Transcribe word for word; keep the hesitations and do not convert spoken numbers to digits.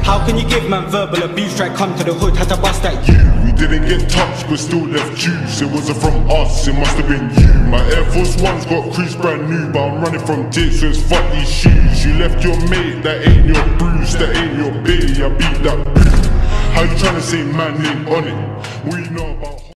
How can you give man verbal abuse? Straight come to the hood, had to bust that you. We didn't get touched but still left juice. It wasn't from us, it must have been you. My Air Force Ones got crease brand new, but I'm running from dicks, so it's fuck these shoes. You left your mate, that ain't your bruise, that ain't your baby, I beat that. How you tryna say man ain't on it? We know about